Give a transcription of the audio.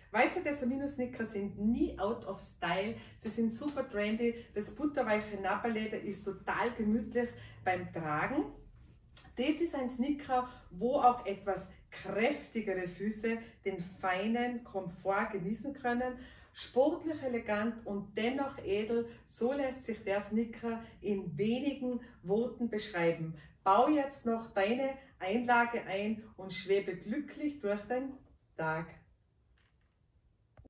Weiße Dessamino-Sneaker sind nie out of style, sie sind super trendy, das butterweiche Nappa-Leder ist total gemütlich beim Tragen. Das ist ein Sneaker, wo auch etwas kräftigere Füße den feinen Komfort genießen können. Sportlich, elegant und dennoch edel, so lässt sich der Sneaker in wenigen Worten beschreiben. Bau jetzt noch deine Einlage ein und schwebe glücklich durch den Tag.